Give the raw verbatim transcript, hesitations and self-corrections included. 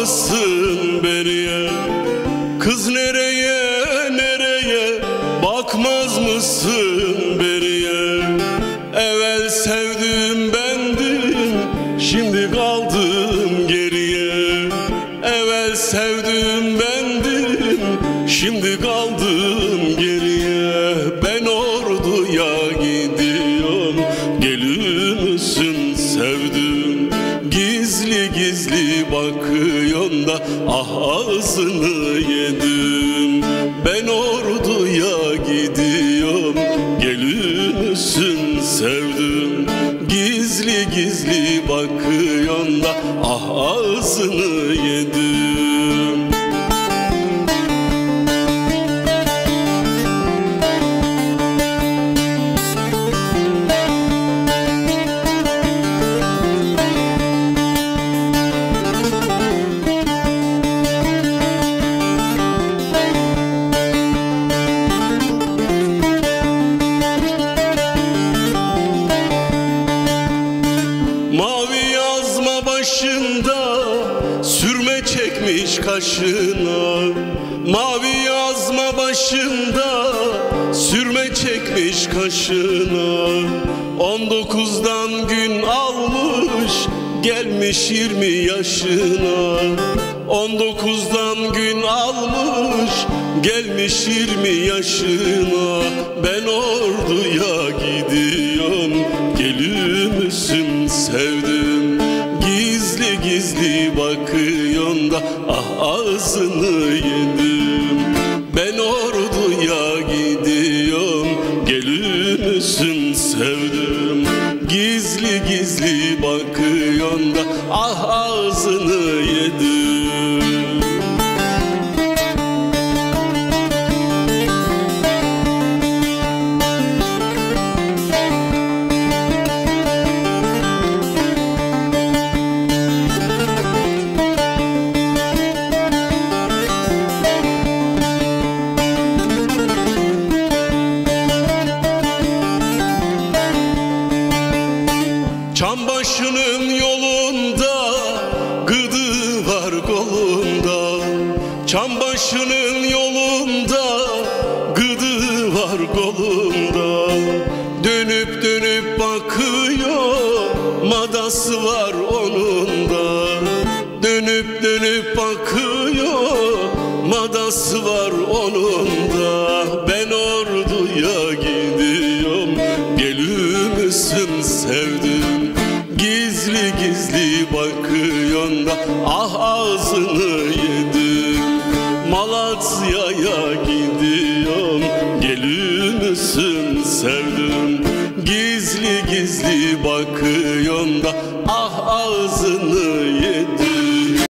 mısın beriye? Kız nereye nereye bakmaz mısın beriye? Evvel sevdim bendim, şimdi kaldım geriye. Evvel sevdim bendim, şimdi kaldım geriye. Ben orduya gidiyorum, gelir misin sevdim? Gizli gizli bakıyorsun da ah ağzını yedim. Ben orduya gidiyorum, gelir misin sevdim? Gizli gizli bakıyorsun da ah ağzını yedim. Mavi yazma başında, sürme çekmiş kaşına. Mavi yazma başında, sürme çekmiş kaşına. On dokuzdan gün almış, gelmiş yirmi yaşına. On dokuzdan gün almış, gelmiş yirmi yaşına. Ben orduya gidiyorum, gelir misin sevdim? Gizli gizli bakıyorsun da ah ağzını yedim. Ben orduya gidiyorum, gelir misin sevdim? Gizli gizli bakıyorsun da ah ağzını yedim. Çam başının yolunda, gıdı var kolunda. Çam başının yolunda, gıdı var kolunda. Dönüp dönüp bakıyor, madası var onun da. Dönüp dönüp bakıyor, madası var onun da. Ben orduya gidiyorum, gelir misin sevdim? Gizli gizli bakıyorsun da ah ağzını yedim. Malatya'ya gidiyorum, gelir misin sevdim? Gizli gizli bakıyorsun da ah ağzını